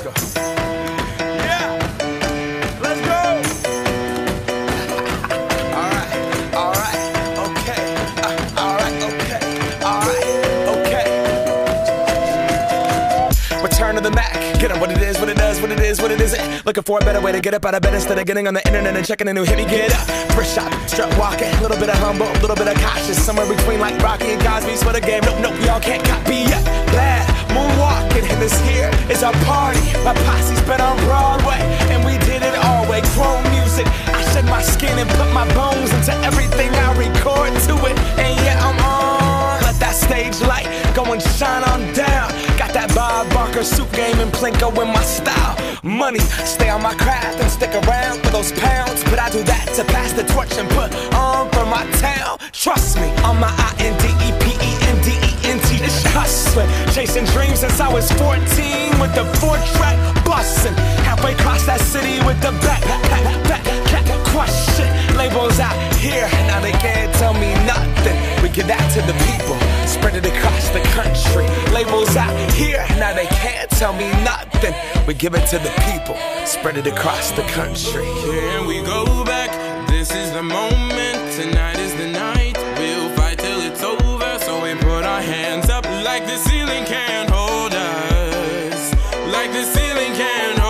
go. Yeah, let's go. All right, okay. All right, okay. Return to the Mac. Get up what it is, what it does, what it is, what it isn't. Looking for a better way to get up out of bed instead of getting on the internet and checking a new hit. Me get up, first shot, strut walking, a little bit of humble, a little bit of cautious, somewhere between like Rocky and Cosby's for the game. Nope, y'all can't copy yet. Glad moonwalking, and this here is our party. My posse's been on Broadway, and we did it all way. Grown music, I shed my skin and put my bones into everything I record to it. And yeah, I'm on. Let that stage light go and shine on down. Got that Bob Barker suit game and Plinko in my style. Money, stay on my craft and stick around for those pounds. But I do that to pass the torch and put on for my town. Trust me, on my INDEPENDENT. It's hustling, chasing dreams since I was 14 with the 4-track bustin'. Halfway across that city with the back question. Labels out here, now they can't tell me nothing. We give that to the people, spread it across the country. Labels out here, now they can't tell me nothing. We give it to the people, spread it across the country. Here we go back, this is the moment, tonight is the night. We'll fight till it's over, so we put our hands up like the ceiling can't hold us. Like the ceiling can't hold us.